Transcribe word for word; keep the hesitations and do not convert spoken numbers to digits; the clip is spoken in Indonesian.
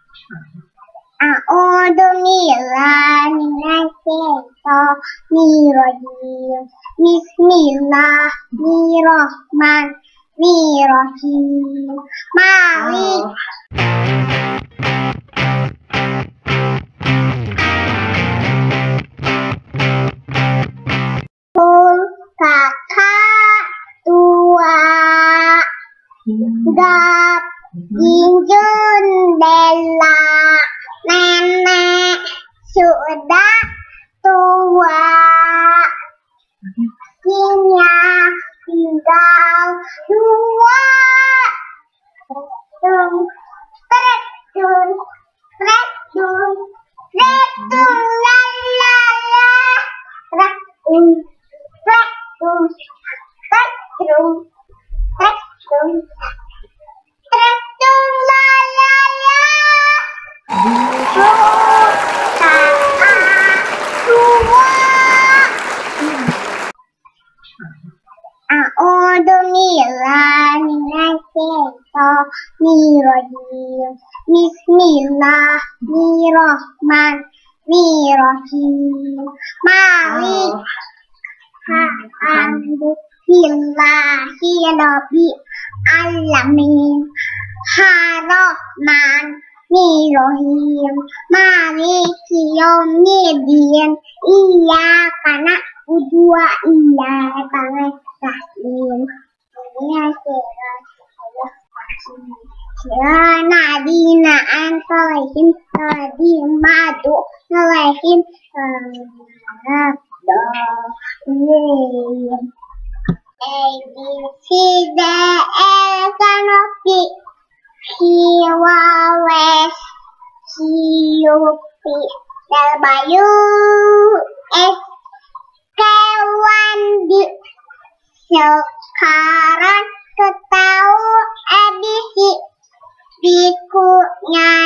A'udzu billahi minasyaitonir Bismillahirrahmanirrahim. Malik kakak tua gap injun dela nenek sudah tua punya tinggal dua tung tretun tretun tretun la la la tretun tretun tretun tretun tretun la la la kakak tua. A'udzu billahi minasyaitonir Bismillahirrahmanirrahim. Malik alhamdulillahi rabbil alamin Ar-Rahmanir-Rahim Maliki yaumiddin Iyyaka na'budu wa iyyaka nasta'in Nadina anfalihim Nadimadu Nalahim Rabdohim A, B, C, D, E, Kanopi Hiwawes Hiupi Dalbayu Es Kewandi Sekarang ketahu edisi Bikunya